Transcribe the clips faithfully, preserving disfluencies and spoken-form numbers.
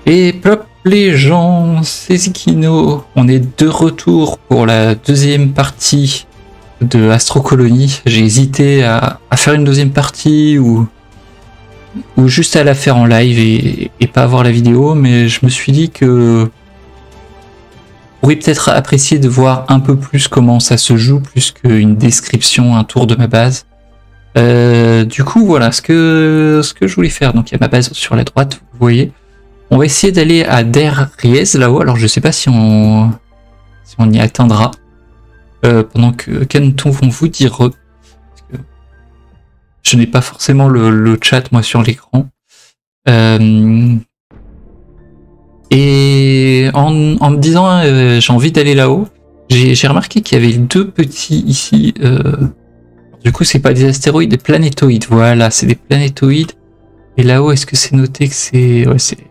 Et plop les gens, c'est Zikino. On est de retour pour la deuxième partie de Astro Colony. J'ai hésité à, à faire une deuxième partie ou, ou juste à la faire en live et, et pas avoir la vidéo, mais je me suis dit que vous pourriez peut-être apprécier de voir un peu plus comment ça se joue, plus qu'une description, un tour de ma base. Euh, du coup, voilà ce que, ce que je voulais faire. Donc il y a ma base sur la droite, vous voyez. On va essayer d'aller à Der Riez là-haut. Alors je sais pas si on, si on y atteindra. Euh, pendant que Kenton vont vous dire. Parce que je n'ai pas forcément le, le chat moi sur l'écran. Euh, et en, en me disant euh, j'ai envie d'aller là-haut, j'ai remarqué qu'il y avait deux petits ici. Euh, du coup c'est pas des astéroïdes, des planétoïdes. Voilà, c'est des planétoïdes. Et là-haut, est-ce que c'est noté que c'est... Ouais, c'est...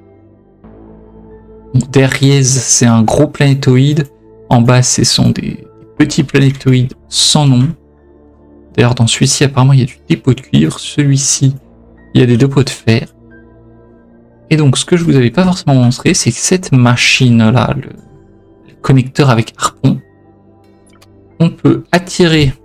Der Riez, c'est un gros planétoïde. En bas, ce sont des petits planétoïdes sans nom. D'ailleurs, dans celui-ci, apparemment, il y a du dépôt de cuivre. Celui-ci, il y a des dépôts de fer. Et donc, ce que je vous avais pas forcément montré, c'est que cette machine-là, le... le connecteur avec harpon, on peut attirer...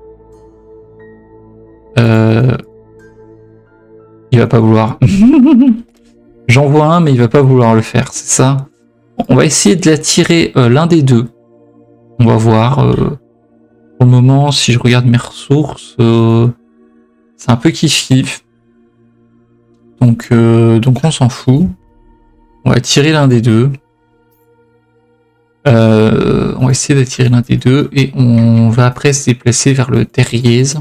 Euh... Il va pas vouloir... J'en vois un, mais il va pas vouloir le faire, c'est ça. On va essayer de l'attirer euh, l'un des deux. On va voir. Euh, pour le moment, si je regarde mes ressources, euh, c'est un peu kiff-kiff. Donc, euh, donc on s'en fout. On va attirer l'un des deux. Euh, on va essayer d'attirer l'un des deux et on va après se déplacer vers le Der Riez.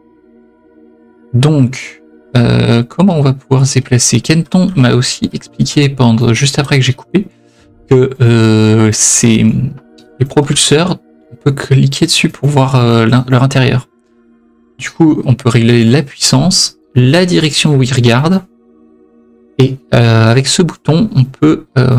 Donc... Euh, comment on va pouvoir se déplacer? Kenton m'a aussi expliqué pendant, juste après que j'ai coupé que euh, c'est les propulseurs, on peut cliquer dessus pour voir euh, leur intérieur. Du coup, on peut régler la puissance, la direction où ils regardent, et euh, avec ce bouton, on peut, euh,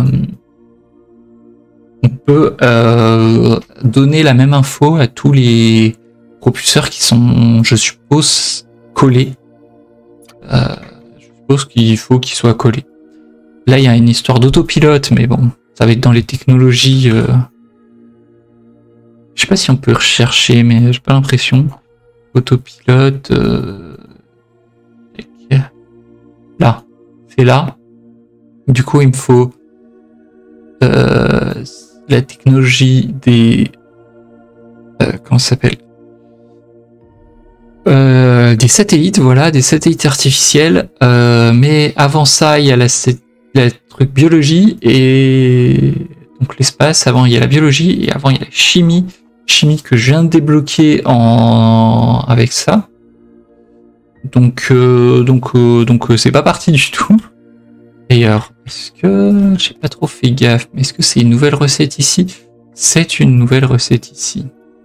on peut euh, donner la même info à tous les propulseurs qui sont, je suppose, collés. Euh, je suppose qu'il faut qu'il soit collé. Là, il y a une histoire d'autopilote, mais bon, ça va être dans les technologies. Euh... Je sais pas si on peut rechercher, mais j'ai pas l'impression. Autopilote. Euh... Là, c'est là. Du coup, il me faut euh, la technologie des. Euh, comment ça s'appelle? Euh, des satellites, voilà, des satellites artificiels, euh, mais avant ça, il y a la, la truc biologie et donc l'espace. Avant, il y a la biologie et avant, il y a la chimie, chimie que je viens de débloquer en avec ça. Donc, euh, donc, euh, donc, euh, c'est pas parti du tout. D'ailleurs, est-ce que j'ai pas trop fait gaffe, mais est-ce que c'est une nouvelle recette ici? C'est une nouvelle recette ici.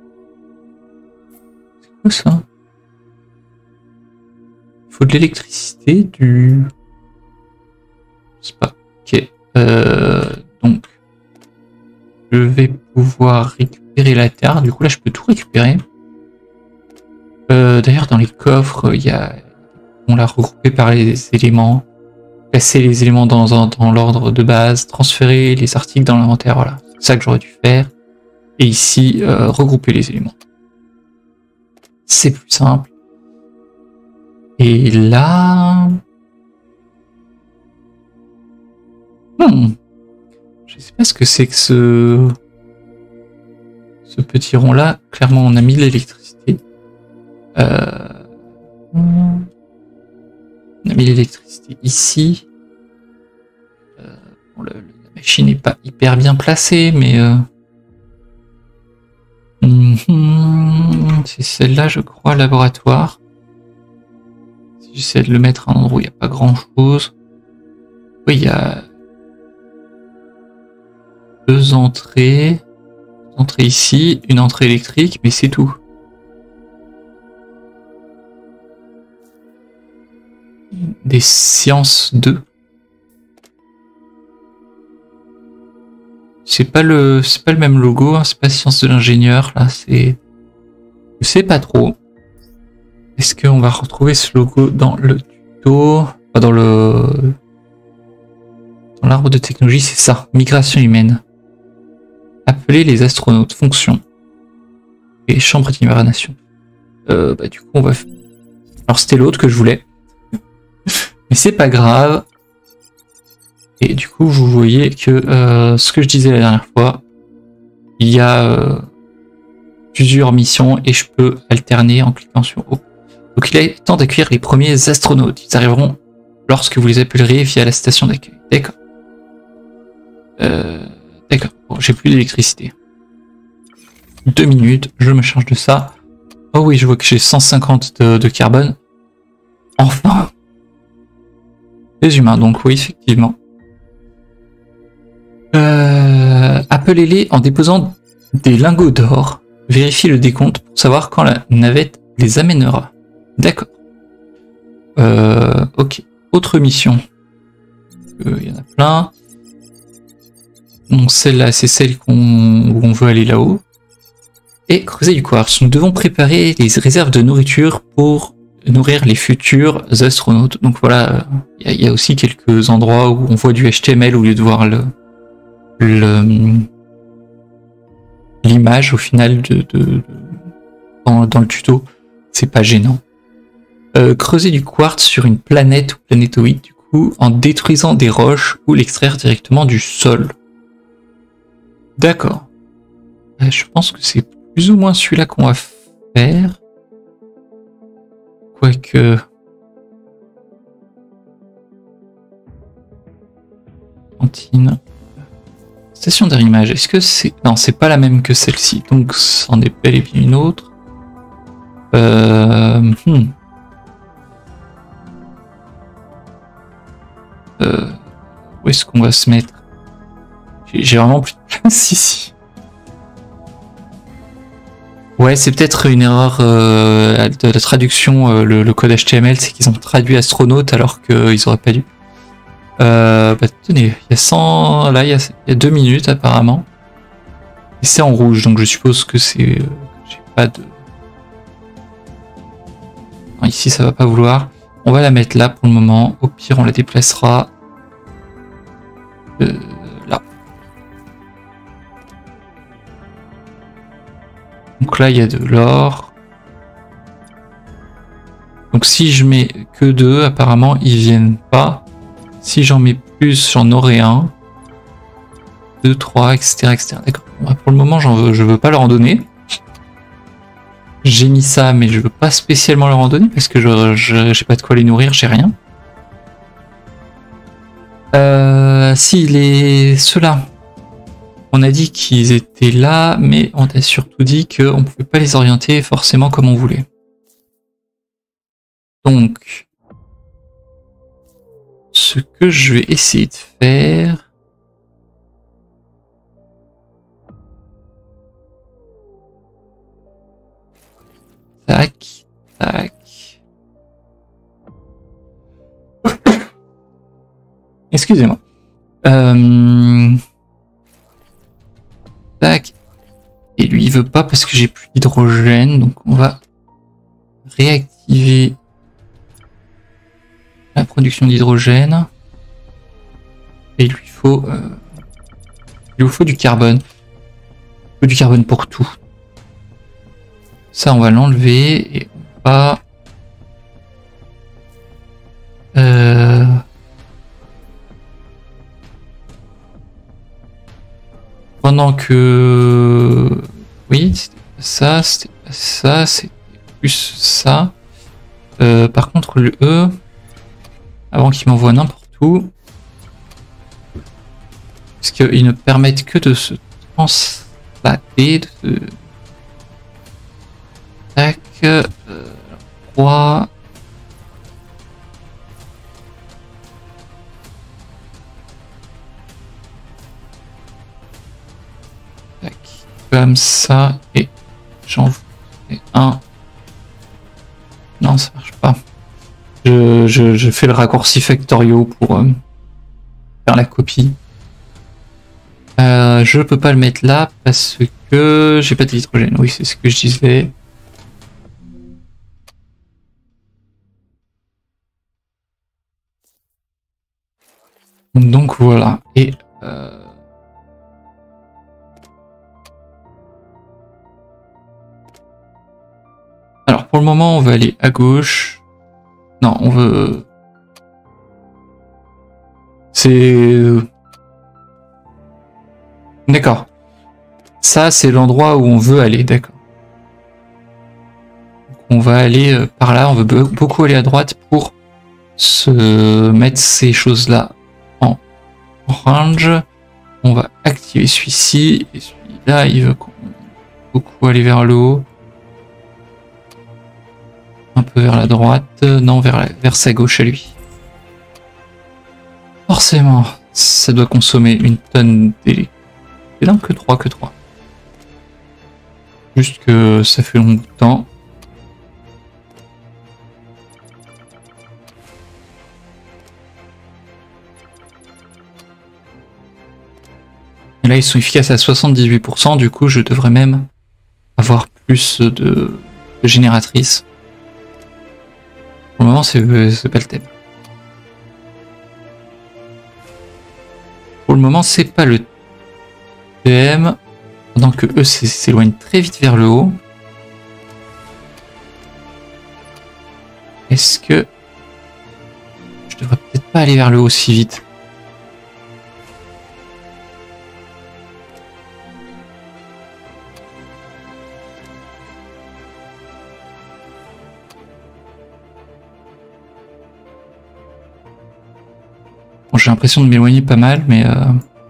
C'est quoi ça? Il faut de l'électricité, du... Je sais pas. Ok. Euh, donc, je vais pouvoir récupérer la terre. Du coup, là, je peux tout récupérer. Euh, D'ailleurs, dans les coffres, il y a... On l'a regroupé par les éléments. Placer les éléments dans, dans, dans l'ordre de base. Transférer les articles dans l'inventaire. Voilà. C'est ça que j'aurais dû faire. Et ici, euh, regrouper les éléments. C'est plus simple. Et là... Hmm. Je sais pas ce que c'est que ce... Ce petit rond-là. Clairement, on a mis l'électricité. Euh... On a mis l'électricité ici. Euh... Bon, le, la machine n'est pas hyper bien placée, mais... Euh... Mm-hmm. C'est celle-là, je crois, laboratoire. J'essaie de le mettre à un endroit où il n'y a pas grand chose. Oui, il y a deux entrées. Deux entrées ici, une entrée électrique, mais c'est tout. Des sciences deux. C'est pas le c'est pas le même logo, hein, c'est pas sciences de l'ingénieur, là, c'est. Je sais pas trop. Est-ce qu'on va retrouver ce logo dans le tuto? Pas dans le... dans l'arbre de technologie, c'est ça. Migration humaine. Appeler les astronautes. Fonction. Et chambre d'hibernation. Euh, bah, du coup, on va... Alors, c'était l'autre que je voulais. Mais c'est pas grave. Et du coup, vous voyez que euh, ce que je disais la dernière fois, il y a euh, plusieurs missions et je peux alterner en cliquant sur O. Donc il est temps d'accueillir les premiers astronautes. Ils arriveront lorsque vous les appellerez via la station d'accueil. D'accord. Euh, D'accord. Bon, j'ai plus d'électricité. Deux minutes, je me charge de ça. Oh oui, je vois que j'ai cent cinquante de, de carbone. Enfin. Les humains, donc oui, effectivement. Euh, Appelez-les en déposant des lingots d'or. Vérifiez le décompte pour savoir quand la navette les amènera. D'accord. Euh, ok. Autre mission. Euh, il y en a plein. Donc celle-là, c'est celle qu'on, où on veut aller là-haut. Et creuser du quartz. Nous devons préparer les réserves de nourriture pour nourrir les futurs astronautes. Donc voilà, il y, y a aussi quelques endroits où on voit du H T M L au lieu de voir le l'image au final de, de, de dans, dans le tuto. C'est pas gênant. Euh, creuser du quartz sur une planète ou planétoïde, du coup, en détruisant des roches ou l'extraire directement du sol. D'accord. Euh, je pense que c'est plus ou moins celui-là qu'on va faire. Quoique... Cantine. Station d'arrimage. Est-ce que c'est... Non, c'est pas la même que celle-ci. Donc, c'en est bel et bien une autre. Euh... Hmm. Euh... Où est-ce qu'on va se mettre? J'ai vraiment plus de place ici. Ouais, c'est peut-être une erreur euh, de la traduction, euh, le, le code H T M L, c'est qu'ils ont traduit astronaute alors qu'ils auraient pas dû. Euh, bah tenez, il y a cent... Là, il y a, il y a deux minutes apparemment. Et c'est en rouge, donc je suppose que c'est... Euh, j'ai pas de... Non, ici, ça va pas vouloir. On va la mettre là pour le moment. Au pire, on la déplacera... Euh, là. Donc là, il y a de l'or. Donc si je mets que deux, apparemment, ils viennent pas. Si j'en mets plus, j'en aurai un. deux, trois, et cetera et cetera. D'accord. Pour le moment, j'en veux, je veux pas leur en donner. J'ai mis ça, mais je veux pas spécialement leur en donner parce que je j'ai pas de quoi les nourrir, j'ai rien. Euh, si, les... ceux-là. On a dit qu'ils étaient là, mais on a surtout dit qu'on ne pouvait pas les orienter forcément comme on voulait. Donc, ce que je vais essayer de faire... Tac, tac... Excusez-moi. Euh... Tac. Et lui, il veut pas parce que j'ai plus d'hydrogène. Donc, on va réactiver la production d'hydrogène. Et il lui faut... Euh... Il lui faut du carbone. Il faut du carbone pour tout. Ça, on va l'enlever. Et on va... Euh... Pendant que... Oui, c'était pas ça, c'était pas ça, c'était plus ça. Euh, par contre, le E, avant qu'il m'envoie n'importe où, parce qu'ils ne permettent que de se translater, de se... Tac, euh, trois... Comme ça, et j'en fais un. Non, ça marche pas. Je, je, je fais le raccourci Factorio pour euh, faire la copie. Euh, je peux pas le mettre là parce que j'ai pas d'hydrogène. Oui, c'est ce que je disais. Donc voilà. Et euh... alors pour le moment, on va aller à gauche. Non, on veut. C'est. D'accord. Ça, c'est l'endroit où on veut aller, d'accord. On va aller euh, par là, on veut be beaucoup aller à droite pour se mettre ces choses-là en range. On va activer celui-ci, et celui-là, il veut beaucoup aller vers le haut. Un peu vers la droite, non, vers, la, vers sa gauche à lui. Forcément, ça doit consommer une tonne d'électricité. Et non, que trois, que trois. Juste que ça fait longtemps. Et là, ils sont efficaces à soixante-dix-huit pour cent, du coup, je devrais même avoir plus de, de génératrices. Pour le moment, c'est pas le thème. Pour le moment, c'est pas le thème. Pendant que eux s'éloignent très vite vers le haut. Est-ce que je devrais peut-être pas aller vers le haut si vite? Bon, j'ai l'impression de m'éloigner pas mal, mais euh...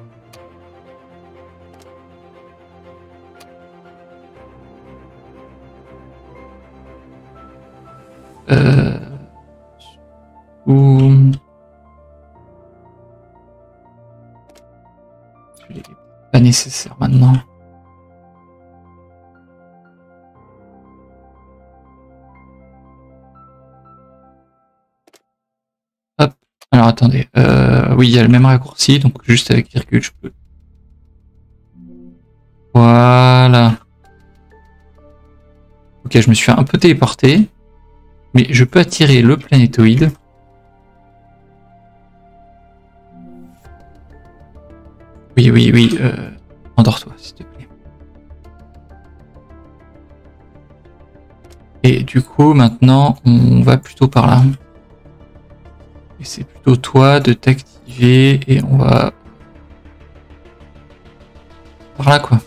Euh... Ou... C'est pas nécessaire maintenant. Hop. Alors attendez. Euh... Oui, il y a le même raccourci, donc juste avec virgule, je peux. Voilà. Ok, je me suis un peu téléporté. Mais je peux attirer le planétoïde. Oui, oui, oui. Euh, endors-toi, s'il te plaît. Et du coup, maintenant, on va plutôt par là. Et c'est plutôt toi de t'activer. Et on va... par là, quoi.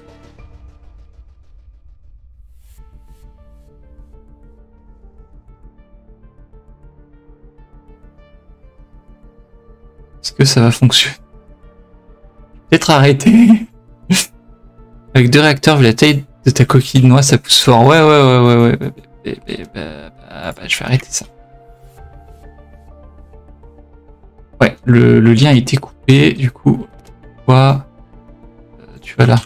Est-ce que ça va fonctionner? Peut-être arrêter. Avec deux réacteurs, vu la taille de ta coquille de noix, ça pousse fort. Ouais, ouais, ouais, ouais, ouais. Bah, bah, bah, bah, bah, je vais arrêter ça. Ouais, le, le lien a été coupé, du coup. Toi, euh, tu vas là.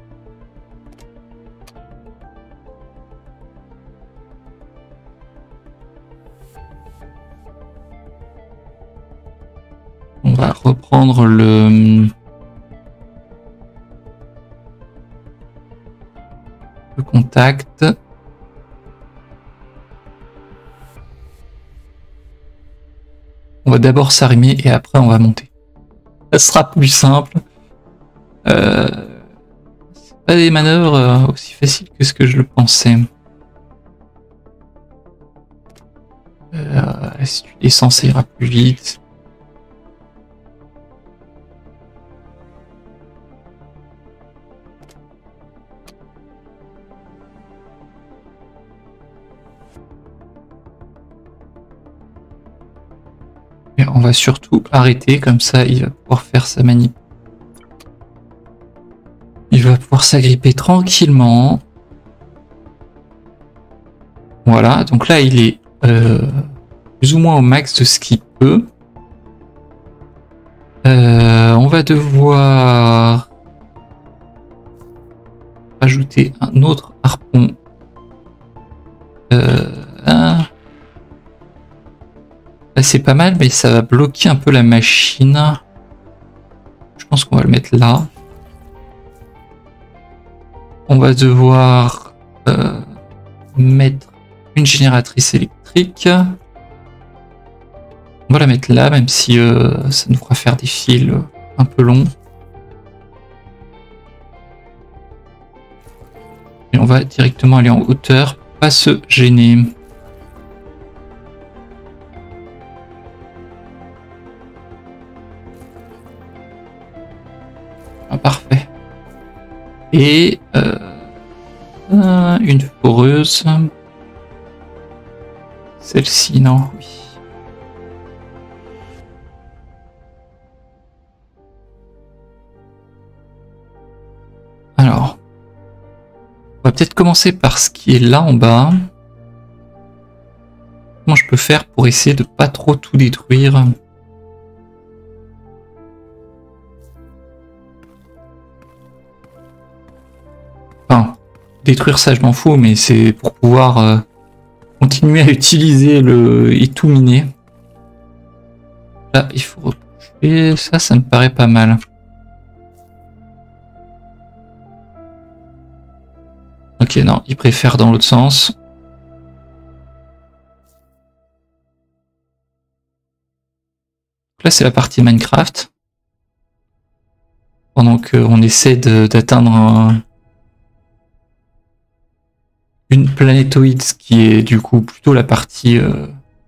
On va reprendre le... le contact. On va d'abord s'arrimer et après on va monter. Ça sera plus simple. Euh... C'est pas des manœuvres aussi faciles que ce que je le pensais. Euh... Si tu descends, ça ira plus vite. Et on va surtout arrêter, comme ça il va pouvoir faire sa manip. Il va pouvoir s'agripper tranquillement. Voilà, donc là il est euh, plus ou moins au max de ce qu'il peut. Euh, on va devoir ajouter un autre harpon. Euh, un... C'est pas mal, mais ça va bloquer un peu la machine. Je pense qu'on va le mettre là. On va devoir euh, mettre une génératrice électrique. On va la mettre là, même si euh, ça nous fera faire des fils euh, un peu longs. Et on va directement aller en hauteur, pas se gêner. Ah, parfait. Et euh, euh, une foreuse. Celle-ci, non, oui. Alors, on va peut-être commencer par ce qui est là en bas. Comment je peux faire pour essayer de pas trop tout détruire? Enfin, détruire ça je m'en fous, mais c'est pour pouvoir euh, continuer à utiliser le et tout miner. Là, il faut repousser. Ça, ça me paraît pas mal. Ok, non, il préfère dans l'autre sens. Là, c'est la partie Minecraft. Pendant qu'on essaie d'atteindre un, une planétoïde, ce qui est du coup plutôt la partie euh,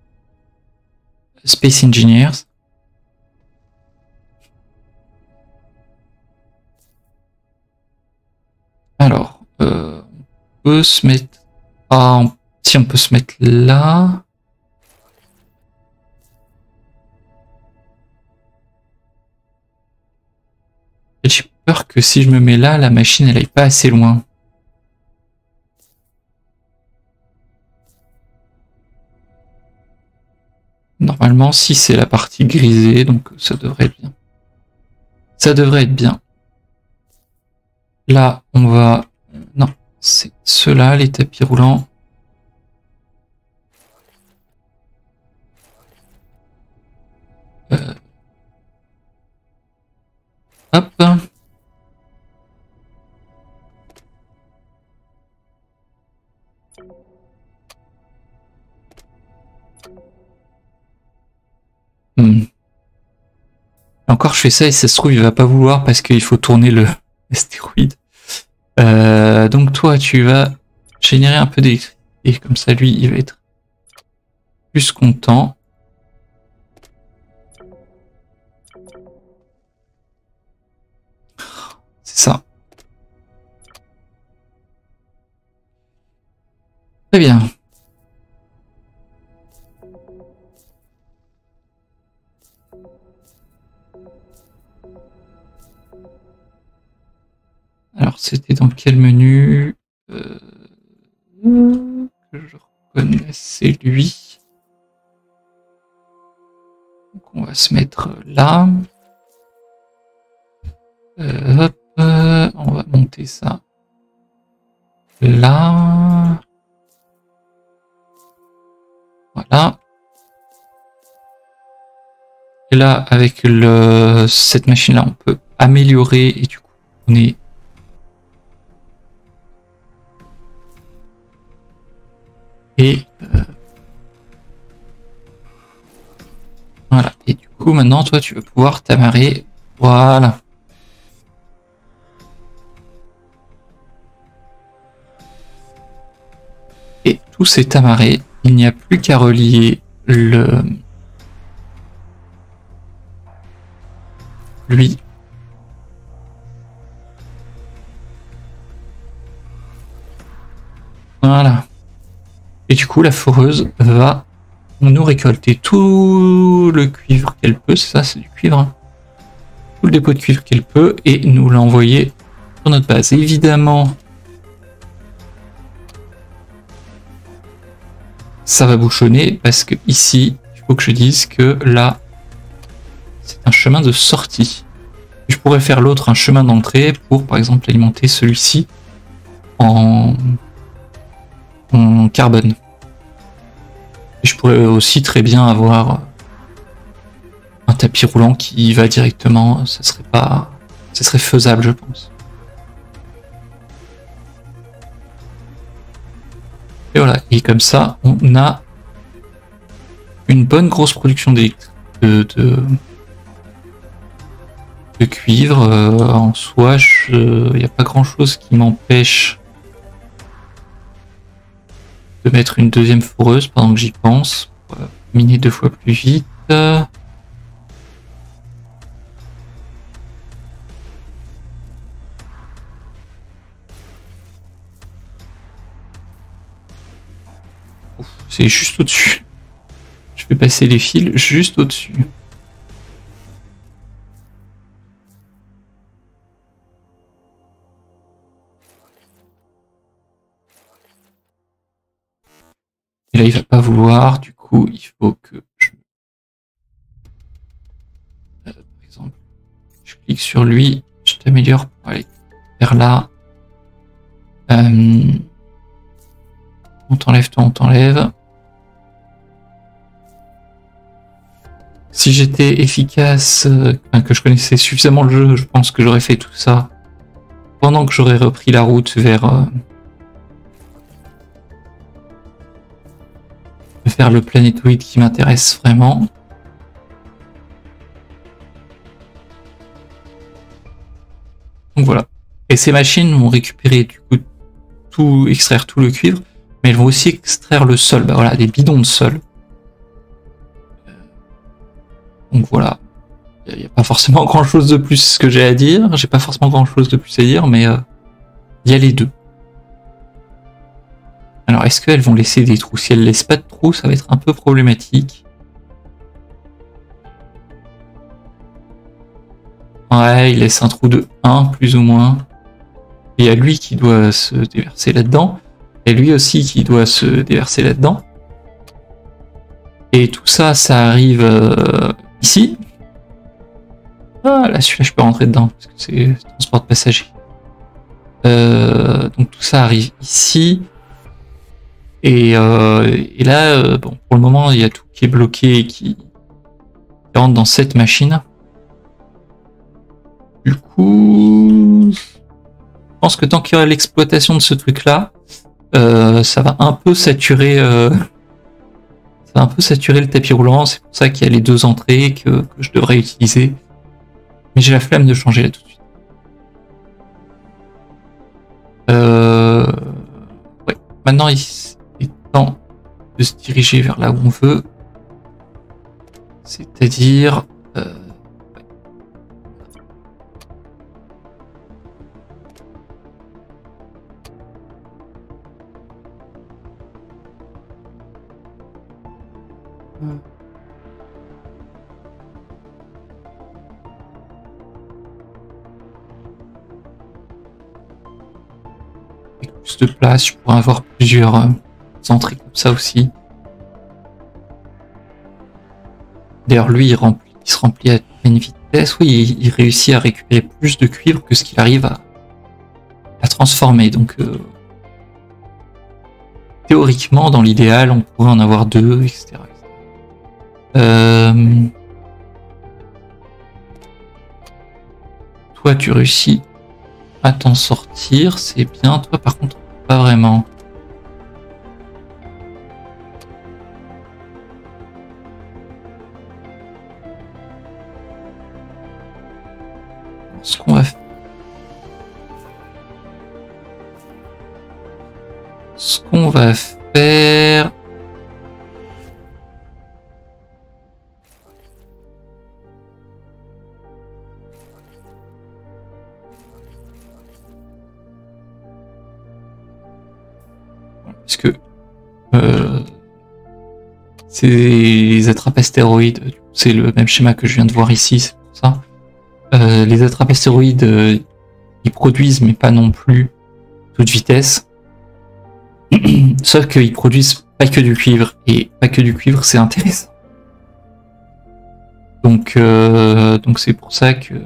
Space Engineers. Alors, euh, on peut se mettre... Ah, si on peut se mettre là... J'ai peur que si je me mets là, la machine elle aille pas assez loin. Normalement, si c'est la partie grisée, donc ça devrait être bien. Ça devrait être bien. Là, on va... Non, c'est ceux-là, les tapis roulants. Euh... Hop. Hmm. Encore je fais ça et ça se trouve il va pas vouloir parce qu'il faut tourner le astéroïde. Euh, donc toi tu vas générer un peu d'électricité et comme ça lui il va être plus content. C'est ça. Très bien. Alors, c'était dans quel menu euh, que je reconnais, c'est lui. Donc, on va se mettre là. Euh, hop, euh, on va monter ça là. Voilà. Et là, avec le, cette machine-là, on peut améliorer et du coup, on est et euh, voilà. Et du coup, maintenant, toi, tu vas pouvoir t'amarrer. Voilà. Et tout s'est amarré. Il n'y a plus qu'à relier le lui. Voilà. Et du coup, la foreuse va nous récolter tout le cuivre qu'elle peut. C'est ça, c'est du cuivre. Hein. Tout le dépôt de cuivre qu'elle peut et nous l'envoyer sur notre base. Évidemment, ça va bouchonner parce que ici, il faut que je dise que là, c'est un chemin de sortie. Je pourrais faire l'autre un chemin d'entrée pour, par exemple, alimenter celui-ci en... en carbone. Et je pourrais aussi très bien avoir un tapis roulant qui va directement, ça serait pas, ça serait faisable, je pense. Et voilà, et comme ça, on a une bonne grosse production d'électricité. de, de, de cuivre. Euh, en soi, il n'y a pas grand chose qui m'empêche de mettre une deuxième foreuse pendant que j'y pense, pour euh, miner deux fois plus vite. C'est juste au-dessus. Je vais passer les fils juste au-dessus. Et là, il va pas vouloir. Du coup, il faut que je... Euh, par exemple, je clique sur lui. Je t'améliore pour aller vers là. Euh... On t'enlève, toi, on t'enlève. Si j'étais efficace, euh, que je connaissais suffisamment le jeu, je pense que j'aurais fait tout ça pendant que j'aurais repris la route vers euh, vers le planétoïde qui m'intéresse vraiment. Donc voilà. Et ces machines vont récupérer du coup tout, extraire tout le cuivre, mais elles vont aussi extraire le sol. Bah voilà, des bidons de sol. Donc voilà. Il n'y a pas forcément grand chose de plus que j'ai à dire. J'ai pas forcément grand chose de plus à dire, mais euh, il y a les deux. Alors, est-ce qu'elles vont laisser des trous? Si elles laissent pas de trous, ça va être un peu problématique. Ouais, il laisse un trou de un, plus ou moins. Et il y a lui qui doit se déverser là-dedans. Et lui aussi qui doit se déverser là-dedans. Et tout ça, ça arrive euh, ici. Ah, là, celui-là, je peux rentrer dedans, parce que c'est transport de passagers. Euh, donc tout ça arrive ici. Et, euh, et là, euh, bon, pour le moment, il y a tout qui est bloqué et qui, qui rentre dans cette machine. Du coup, je pense que tant qu'il y aura l'exploitation de ce truc-là, euh, ça va un peu saturer, euh, ça va un peu saturer le tapis roulant. C'est pour ça qu'il y a les deux entrées que, que je devrais utiliser. Mais j'ai la flemme de changer là tout de suite. Euh, ouais. Maintenant, il est temps de se diriger vers là où on veut. C'est-à-dire... Euh, ouais. Avec plus de place, je pourrais avoir plusieurs euh, entrées comme ça aussi. D'ailleurs, lui, il, remplit, il se remplit à pleine vitesse. Oui, il, il réussit à récupérer plus de cuivre que ce qu'il arrive à, à transformer. Donc, euh, théoriquement, dans l'idéal, on pourrait en avoir deux, et cetera et cetera. Euh... Toi, tu réussis à t'en sortir, c'est bien. Toi, par contre, pas vraiment. Ce qu'on va faire... Ce qu'on va faire... Parce que euh, ces attrape-astéroïdes, c'est le même schéma que je viens de voir ici, c'est pour ça. Euh, les attrape-astéroïdes, euh, ils produisent, mais pas non plus toute vitesse. Sauf qu'ils produisent pas que du cuivre, et pas que du cuivre, c'est intéressant. Donc, euh, donc c'est pour ça que...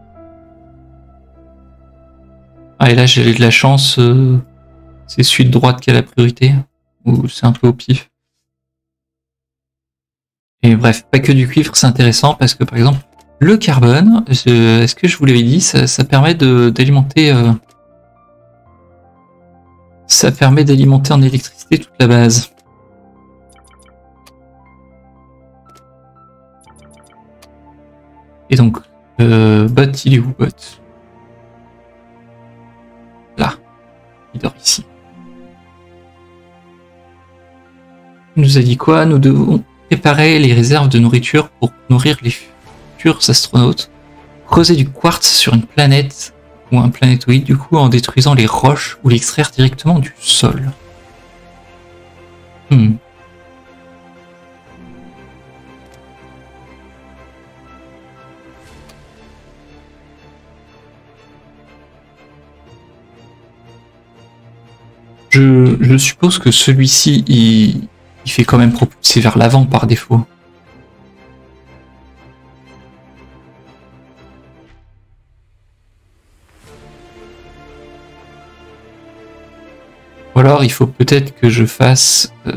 Ah, et là, j'ai de la chance... Euh... C'est celui de droite qui a la priorité, ou c'est un peu au pif. Et bref, pas que du cuivre, c'est intéressant parce que par exemple, le carbone, est-ce que je vous l'avais dit, ça, ça permet d'alimenter, euh, ça permet d'alimenter en électricité toute la base. Et donc, euh, Bot, il est où, Bot? Là. Il dort ici. Il nous a dit quoi? Nous devons préparer les réserves de nourriture pour nourrir les futurs astronautes. Creuser du quartz sur une planète ou un planétoïde, du coup, en détruisant les roches ou l'extraire directement du sol. Hmm. Je, je suppose que celui-ci, il, il fait quand même propulser vers l'avant par défaut. Ou alors il faut peut-être que je fasse euh,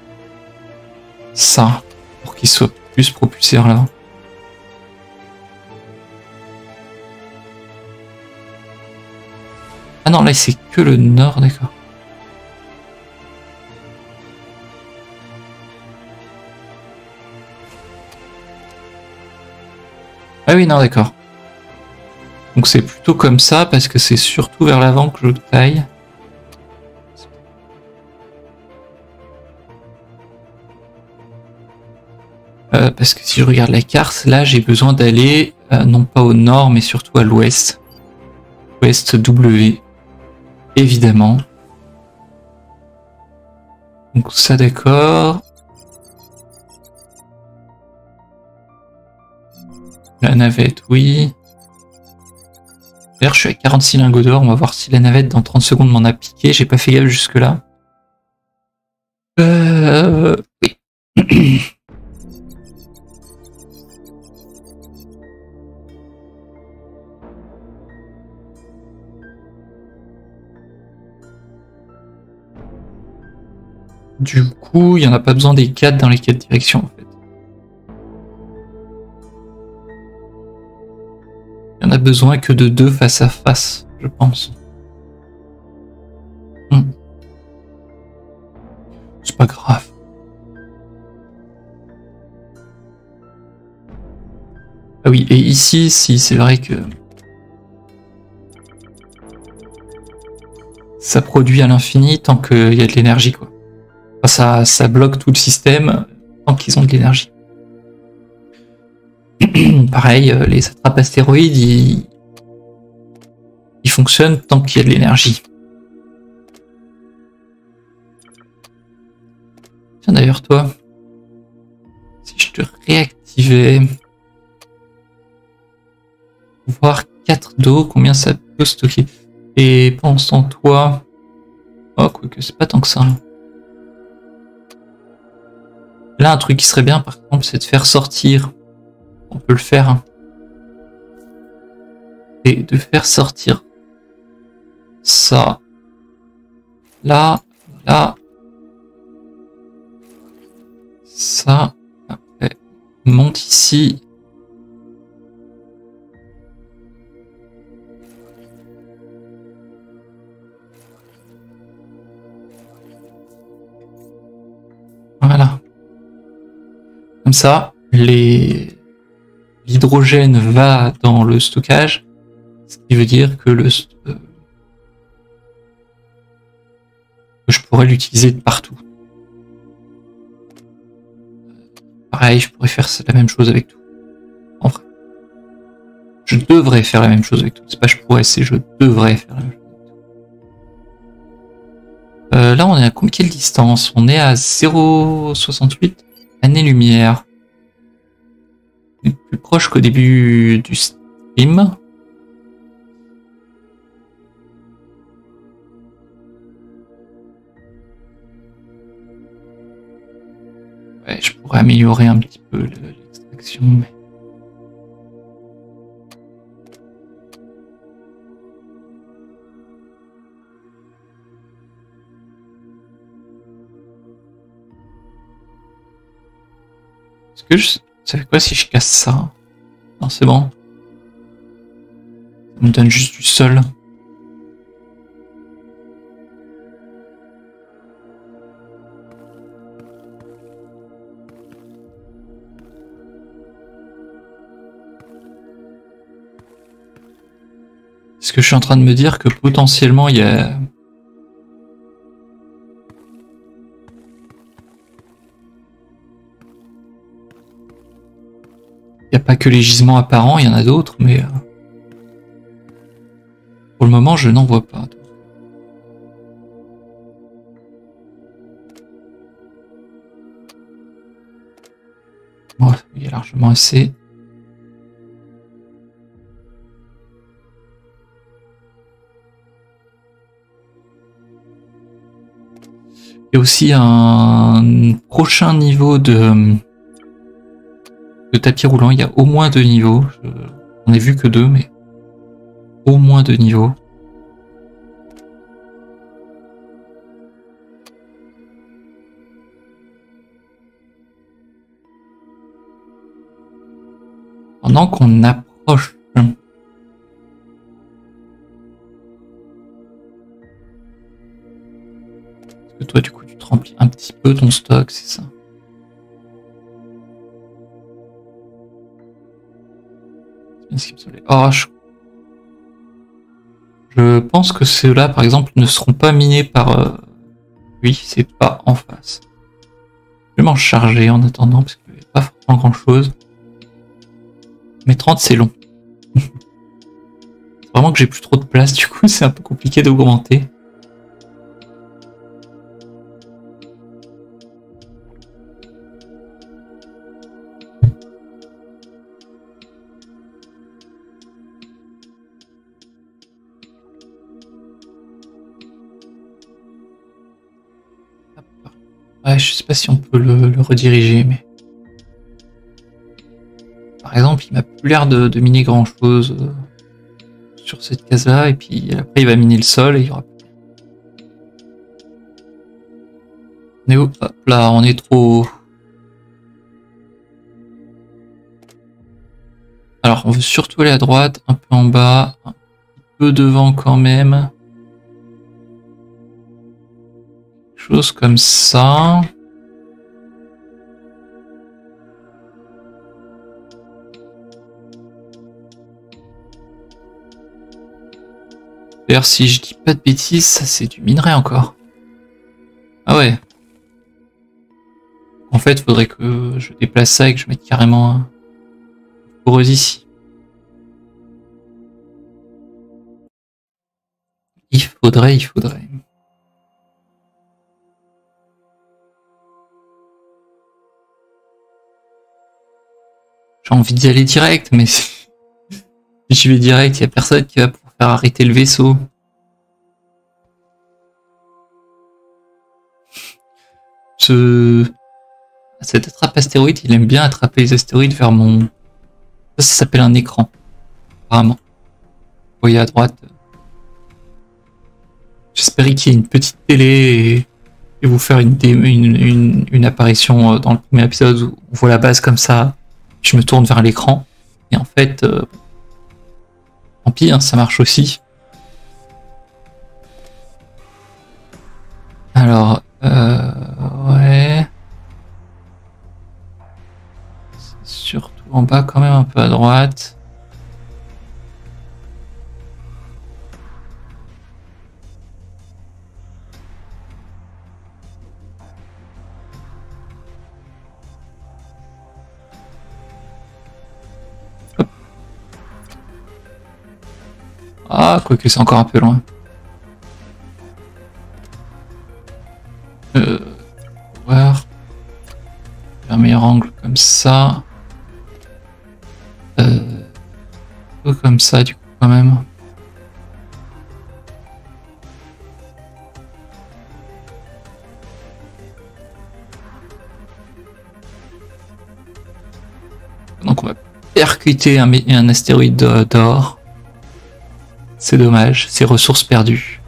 ça pour qu'il soit plus propulsé vers l'avant. Ah non, là c'est que le nord, d'accord. Ah oui, non, d'accord. Donc c'est plutôt comme ça, parce que c'est surtout vers l'avant que je taille. Euh, parce que si je regarde la carte, là j'ai besoin d'aller, euh, non pas au nord, mais surtout à l'ouest. Ouest W, évidemment. Donc ça d'accord. La navette, oui. D'ailleurs, je suis à quarante-six lingots d'or. On va voir si la navette dans trente secondes m'en a piqué. J'ai pas fait gaffe jusque-là. Euh... Oui. Du coup, il n'y en a pas besoin des quatre dans les quatre directions, en fait. Il n'y en a besoin que de deux face à face, je pense. Hmm. C'est pas grave. Ah oui, et ici, si, c'est vrai que... ça produit à l'infini tant qu'il y a de l'énergie, quoi. Enfin, ça, ça bloque tout le système tant qu'ils ont de l'énergie. Pareil, les attrapes astéroïdes, ils... ils fonctionnent tant qu'il y a de l'énergie. Tiens, d'ailleurs, toi, si je te réactivais... voir quatre d'eau, combien ça peut stocker. Et pendant ce temps, toi... Oh, quoique, c'est pas tant que ça. Là, un truc qui serait bien, par exemple, c'est de faire sortir... On peut le faire. Hein. Et de faire sortir ça. Là, là. Ça. Après, monte ici. Voilà. Comme ça, les... l'hydrogène va dans le stockage, ce qui veut dire que le euh, que je pourrais l'utiliser de partout. Pareil, je pourrais faire la même chose avec tout. En vrai. Je devrais faire la même chose avec tout. C'est pas je pourrais, c'est je devrais faire la même chose. Euh, là, on est à quelle distance? On est à zéro virgule soixante-huit années-lumière. Plus proche qu'au début du stream. Ouais, je pourrais améliorer un petit peu l'extraction, mais... Est-ce que je... Ça fait quoi si je casse ça? Non, c'est bon. Ça me donne juste du sol. Parce que je suis en train de me dire que potentiellement il y a... Il n'y a pas que les gisements apparents, il y en a d'autres, mais... Pour le moment, je n'en vois pas. Oh, il y a largement assez. Il y a aussi un prochain niveau de, de tapis roulant. Il y a au moins deux niveaux. On n'a vu que deux, mais au moins deux niveaux. Pendant qu'on approche. Parce que toi, du coup, tu te remplis un petit peu ton stock, c'est ça. Oh, je... je pense que ceux-là, par exemple, ne seront pas minés par... Euh... Oui, c'est pas en face. Je vais m'en charger en attendant, parce qu'il n'y a pas forcément grand-chose. Mais trente, c'est long. C'est vraiment que j'ai plus trop de place, du coup, c'est un peu compliqué d'augmenter. Ouais, je sais pas si on peut le, le rediriger, mais... Par exemple, il m'a plus l'air de, de miner grand chose euh, sur cette case-là, et puis après il va miner le sol et il y aura... On est où? Hop là, on est trop... Alors, on veut surtout aller à droite, un peu en bas, un peu devant quand même. Chose comme ça. D'ailleurs, si je dis pas de bêtises, ça c'est du minerai encore. Ah ouais. En fait, il faudrait que je déplace ça et que je mette carrément un foreuse ici. Il faudrait, il faudrait. J'ai envie d'y aller direct, mais si je vais direct, il n'y a personne qui va pouvoir faire arrêter le vaisseau. Ce... Cet attrape astéroïde, il aime bien attraper les astéroïdes vers mon... Ça, ça s'appelle un écran, apparemment. Vous voyez à droite. J'espérais qu'il y ait une petite télé et, et vous faire une, une, une, une apparition dans le premier épisode où on voit la base comme ça. Je me tourne vers l'écran. Et en fait, euh, tant pis, hein, ça marche aussi. Alors, euh, ouais. Surtout en bas, quand même un peu à droite. Hop. Ah, quoique c'est encore un peu loin. Euh, voir. Un meilleur angle comme ça. Euh, un peu comme ça, du coup, quand même. Donc on va percuter un, un astéroïde d'or. C'est dommage, c'est ressources perdues.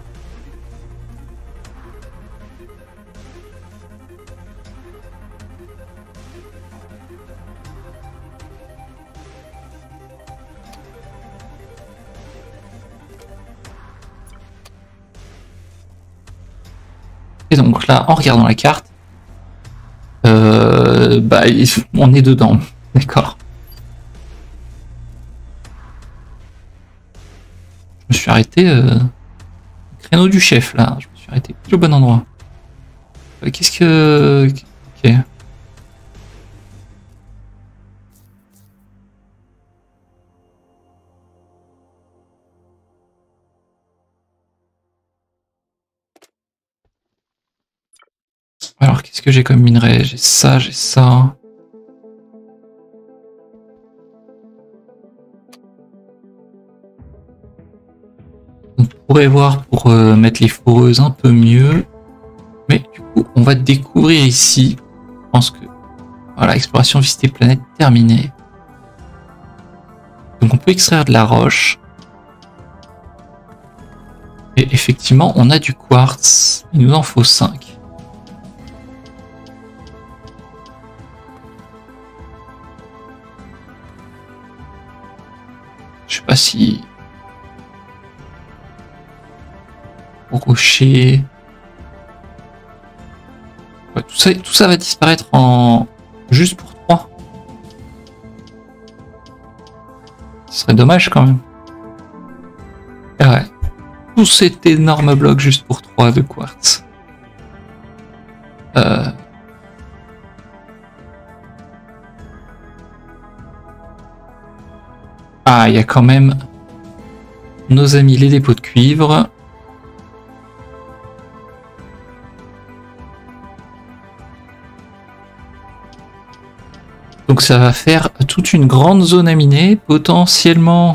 Et donc là, en regardant la carte, euh, bah, on est dedans, d'accord. Je me suis arrêté euh, au créneau du chef là. Je me suis arrêté pile au bon endroit. Euh, Qu'est-ce que... Ok. Alors qu'est-ce que j'ai comme minerai? J'ai ça, j'ai ça. On pourrait voir pour euh, mettre les foreuses un peu mieux. Mais du coup, on va découvrir ici. Je pense que... Voilà, exploration visiter planète terminée. Donc on peut extraire de la roche. Et effectivement, on a du quartz. Il nous en faut cinq. Je sais pas si... Rocher... Ouais, tout ça, tout ça va disparaître en... Juste pour trois. Ce serait dommage quand même. Et ouais. Tout cet énorme bloc juste pour trois de quartz. Euh... Ah, il y a quand même nos amis les dépôts de cuivre. Donc ça va faire toute une grande zone à miner, potentiellement,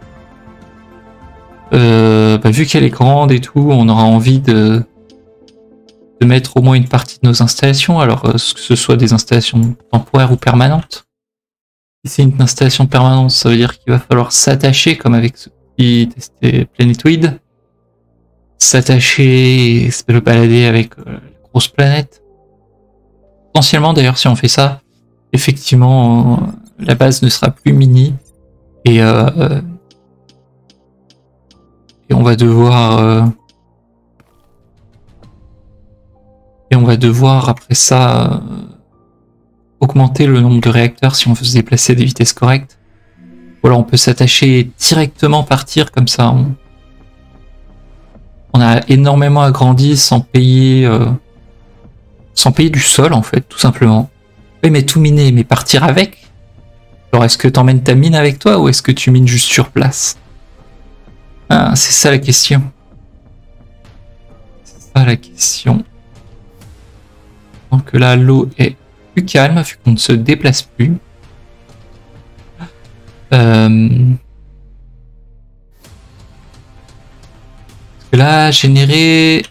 euh, bah, vu qu'elle est grande et tout, on aura envie de, de mettre au moins une partie de nos installations, alors euh, que ce soit des installations temporaires ou permanentes. Si c'est une installation permanente, ça veut dire qu'il va falloir s'attacher, comme avec ce petit testé planétoïde, s'attacher et se balader avec euh, la grosse planète. Potentiellement d'ailleurs si on fait ça, effectivement, euh, la base ne sera plus mini et, euh, et on va devoir euh, et on va devoir après ça euh, augmenter le nombre de réacteurs si on veut se déplacer à des vitesses correctes. Ou alors on peut s'attacher et directement partir comme ça. On, on a énormément agrandi sans payer euh, sans payer du sol en fait, tout simplement. Oui, mais tout miner, mais partir avec. Alors, est-ce que t'emmènes ta mine avec toi ou est-ce que tu mines juste sur place? Ah, c'est ça la question. C'est ça la question. Donc là, l'eau est plus calme vu qu'on ne se déplace plus. Euh... Parce que là, générer...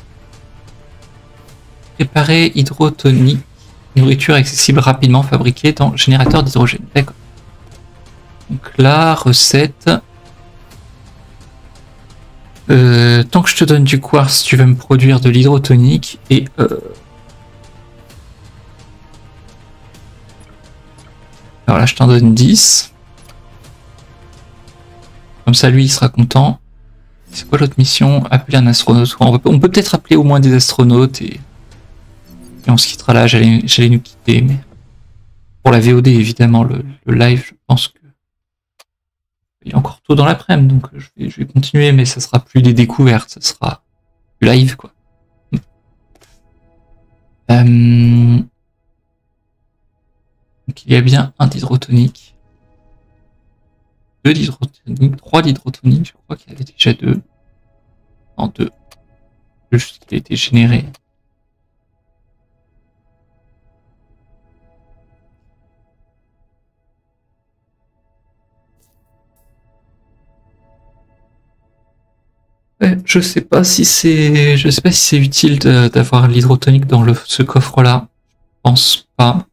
Préparer hydrotonique. Nourriture accessible rapidement fabriquée dans générateur d'hydrogène. D'accord. Donc là, recette. Euh, tant que je te donne du quartz, tu vas me produire de l'hydrotonique. Et... Euh... Alors là, je t'en donne dix. Comme ça, lui, il sera content. C'est quoi l'autre mission? Appeler un astronaute. On peut peut-être appeler au moins des astronautes et... Et on se quittera là, j'allais nous quitter, mais pour la V O D évidemment, le, le live, je pense que il est encore tôt dans l'après-midi, donc je vais, je vais continuer, mais ça sera plus des découvertes, ça sera du live quoi. Euh... Donc il y a bien un d'hydrotonique, deux d'hydrotonique, trois d'hydrotonique, je crois qu'il y avait déjà deux. En deux. Juste qu'il a été généré. Ouais, je sais pas si c'est, je sais pas si c'est utile d'avoir l'hydrotonique dans le, ce coffre-là. Je pense pas.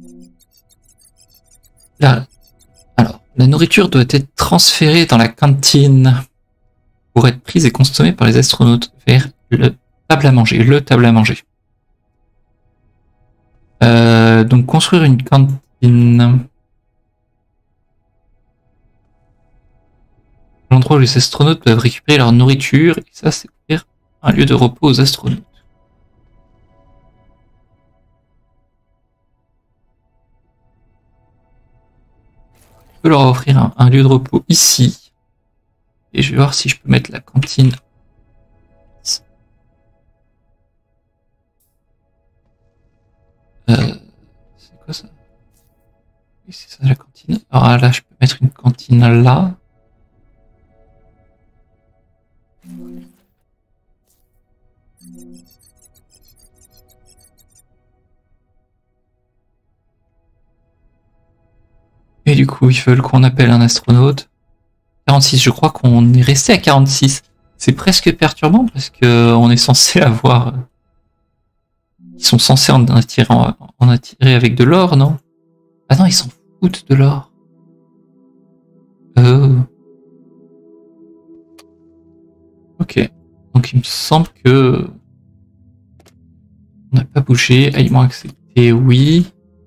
Là, alors, la nourriture doit être transférée dans la cantine pour être prise et consommée par les astronautes vers le table à manger. Le table à manger. Euh, donc construire une cantine. L'endroit où les astronautes peuvent récupérer leur nourriture, et ça c'est faire un lieu de repos aux astronautes. On peut leur offrir un, un lieu de repos ici. Et je vais voir si je peux mettre la cantine. Euh, c'est quoi ça? Oui, c'est ça la cantine. Alors là, je peux mettre une cantine là. Et du coup, ils veulent qu'on appelle un astronaute. quarante-six, je crois qu'on est resté à quarante-six. C'est presque perturbant parce que on est censé avoir... Ils sont censés en attirer, en, en attirer avec de l'or, non? Ah non, ils s'en foutent de l'or. Euh... Ok. Donc il me semble que... On n'a pas bougé. Ah, ils m'ont accepté, oui.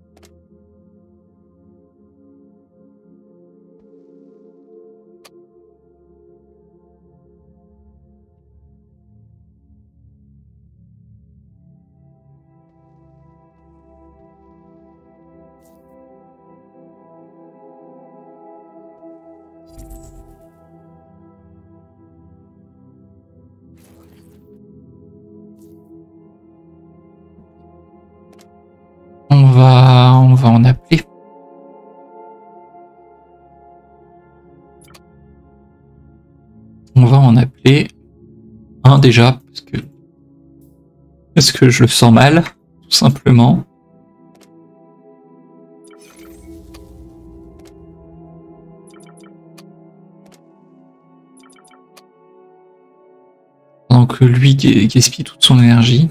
On va, on va en appeler. On va en appeler un déjà parce que parce que je le sens mal, tout simplement. Pendant que lui gaspille toute son énergie.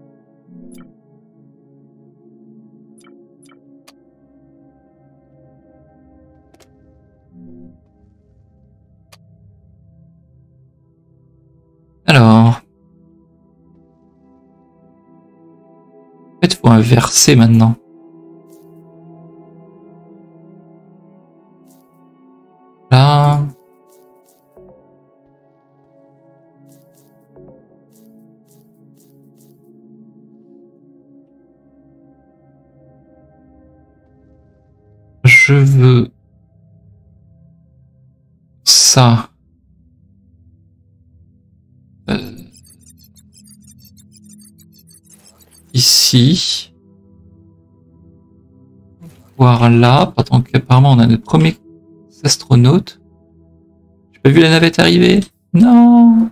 Alors, en fait, faut inverser maintenant. Là. Je veux ça. Euh, ici. Voir là, pendant qu'apparemment on a notre premier astronaute. J'ai pas vu la navette arriver. Non.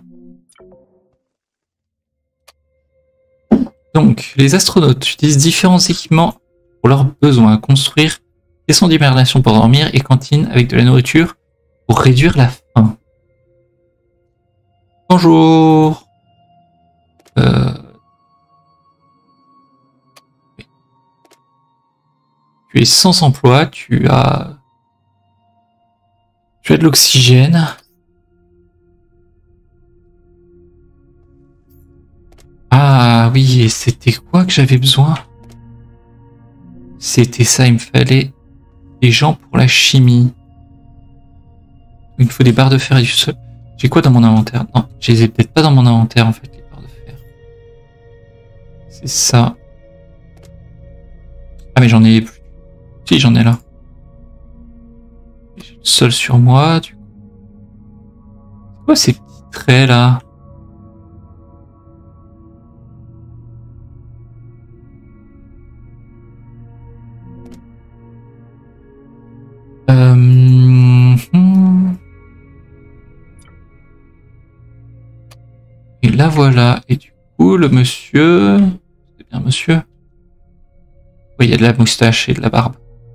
Donc, les astronautes utilisent différents équipements pour leurs besoins. Construire caisson d'hibernation pour dormir et cantine avec de la nourriture pour réduire la faim. Bonjour. Euh... Tu es sans emploi, tu as... Tu as de l'oxygène. Ah oui, et c'était quoi que j'avais besoin? C'était ça, il me fallait des gens pour la chimie. Il me faut des barres de fer et du sol. J'ai quoi dans mon inventaire? Non, je les ai peut-être pas dans mon inventaire en fait, les barres de fer. C'est ça. Ah mais j'en ai plus. Si, j'en ai là. J'ai le sol sur moi. Du coup. C'est quoi ces petits traits là? Euh... Hmm. Et là voilà. Et du coup, le monsieur... C'est bien monsieur. Oui, il y a de la moustache et de la barbe.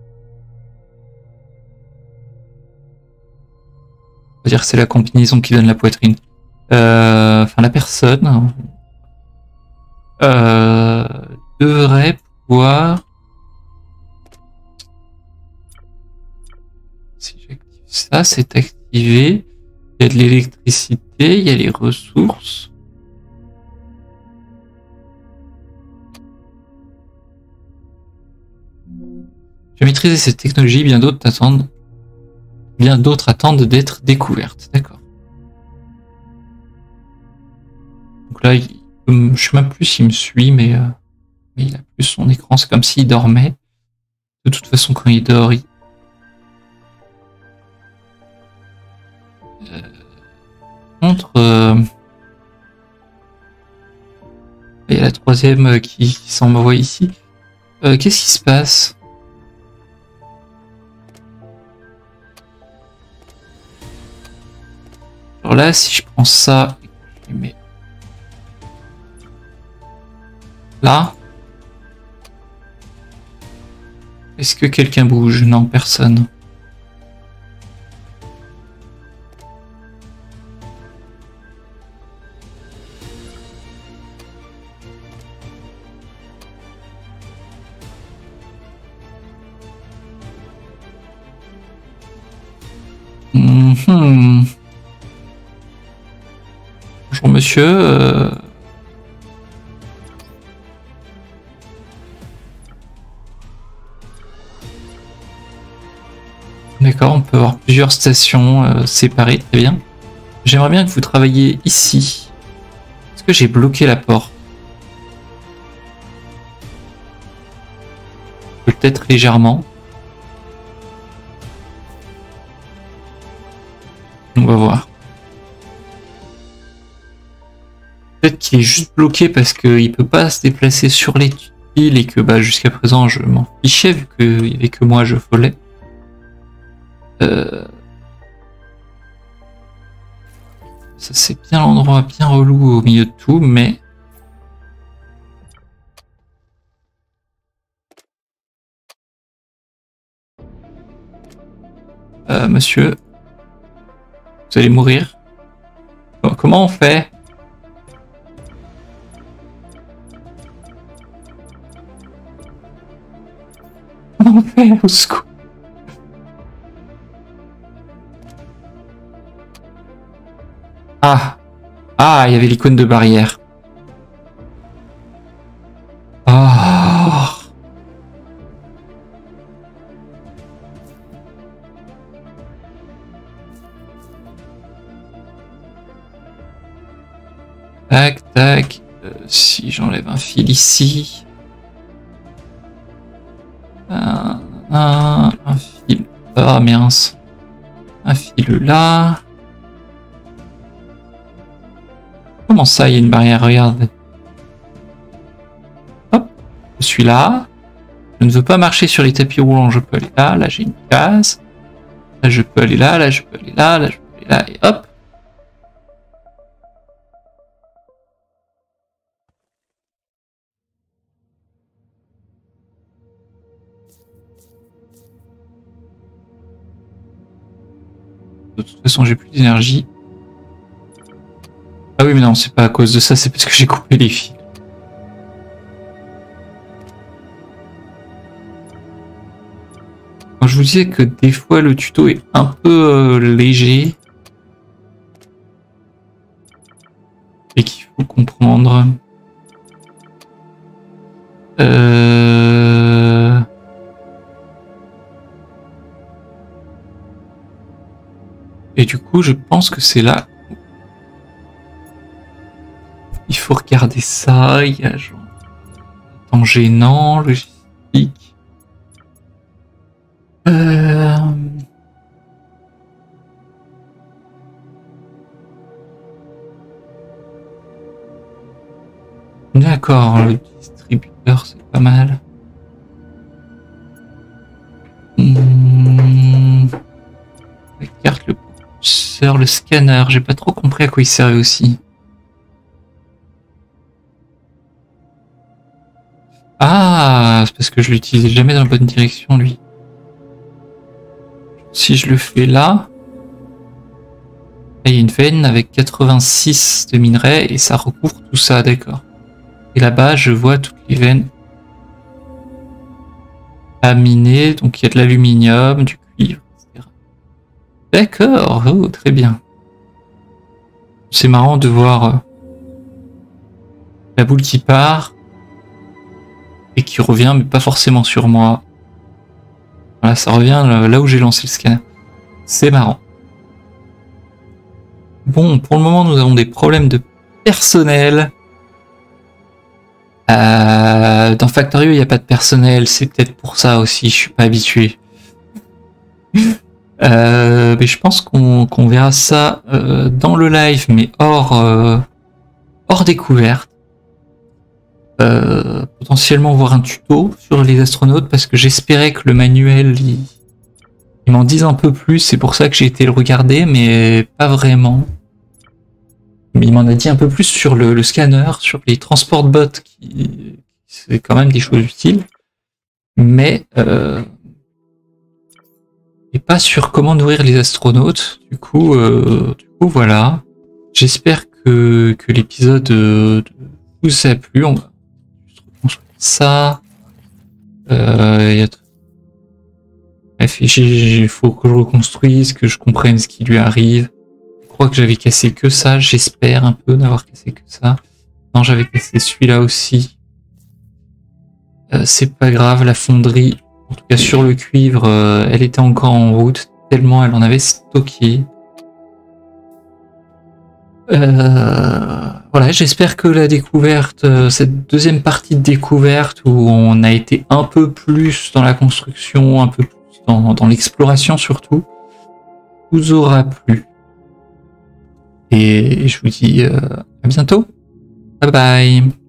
On va dire que c'est la combinaison qui donne la poitrine. Euh... Enfin, la personne... Euh... devrait pouvoir... Si j'active ça, c'est activé. Il y a de l'électricité, il y a les ressources. Tu as maîtrisé cette technologie, bien d'autres t'attendent. Bien d'autres attendent d'être découvertes. D'accord. Donc là, il, je sais même plus s'il me suit, mais, euh, mais il a plus son écran. C'est comme s'il dormait. De toute façon, quand il dort, il... Euh... contre, euh... il y a la troisième qui, qui s'en m'envoie ici. Euh, Qu'est-ce qui se passe? Alors là, si je prends ça, je mets là. Est-ce que quelqu'un bouge? Non, personne. Mmh. Bonjour monsieur. Euh... D'accord, on peut avoir plusieurs stations euh, séparées, très bien. J'aimerais bien que vous travailliez ici. Est-ce que j'ai bloqué la porte? Peut-être légèrement. On va voir. Peut-être qu'il est juste bloqué parce qu'il peut pas se déplacer sur les tuiles et que bah, jusqu'à présent je m'en fichais vu qu'il n'y avait que moi je volais. Euh... Ça c'est bien l'endroit bien relou au milieu de tout, mais... Euh, monsieur, vous allez mourir. Comment on fait? Comment on fait? Au secours. Ah, ah, il y avait l'icône de barrière. Ah. Tac, tac. Euh, si j'enlève un fil ici. Un, un, un fil. Ah, mince. Un fil là. Comment ça, il y a une barrière? Regarde. Hop, je suis là. Je ne veux pas marcher sur les tapis roulants. Je peux aller là. Là, j'ai une case. Là, je peux aller là. Là, je peux aller là. Là, je peux aller là. Et hop. De toute façon, j'ai plus d'énergie. Ah oui, mais non, c'est pas à cause de ça, c'est parce que j'ai coupé les fils. Quand je vous disais que des fois le tuto est un peu euh, léger et qu'il faut comprendre. Euh... Et du coup, je pense que c'est là. Il faut regarder ça. Il y a genre temps gênant, logistique. Euh... D'accord, le distributeur c'est pas mal. Mmh... La carte, le propulseur, le scanner, j'ai pas trop compris à quoi il servait aussi. Ah, c'est parce que je l'utilisais jamais dans la bonne direction lui. Si je le fais là, il y a une veine avec quatre-vingt-six de minerais et ça recouvre tout ça, d'accord. Et là-bas, je vois toutes les veines à miner, donc il y a de l'aluminium, du cuivre, et cetera. D'accord, oh, très bien. C'est marrant de voir euh, la boule qui part et qui revient, mais pas forcément sur moi. Voilà, ça revient là où j'ai lancé le scanner. C'est marrant. Bon, pour le moment, nous avons des problèmes de personnel. Euh, dans Factorio, il n'y a pas de personnel. C'est peut-être pour ça aussi, je suis pas habitué. Euh, mais je pense qu'on qu'on verra ça euh, dans le live, mais hors, euh, hors découverte. Euh, potentiellement voir un tuto sur les astronautes, parce que j'espérais que le manuel il, il m'en dise un peu plus. C'est pour ça que j'ai été le regarder, mais pas vraiment. Mais il m'en a dit un peu plus sur le, le scanner, sur les transport bots, qui c'est quand même des choses utiles. Mais euh, et pas sur comment nourrir les astronautes. Du coup, euh, du coup voilà. J'espère que, que l'épisode euh, vous a plu. On va juste reconstruire ça. Euh, y a... Bref, il faut que je reconstruise, que je comprenne ce qui lui arrive. Je crois que j'avais cassé que ça. J'espère un peu n'avoir cassé que ça. Non, j'avais cassé celui-là aussi. Euh, c'est pas grave, la fonderie, en tout cas sur le cuivre, euh, elle était encore en route, tellement elle en avait stocké. Euh, voilà, j'espère que la découverte, euh, cette deuxième partie de découverte où on a été un peu plus dans la construction, un peu plus dans, dans l'exploration surtout, vous aura plu. Et je vous dis euh, à bientôt. Bye bye.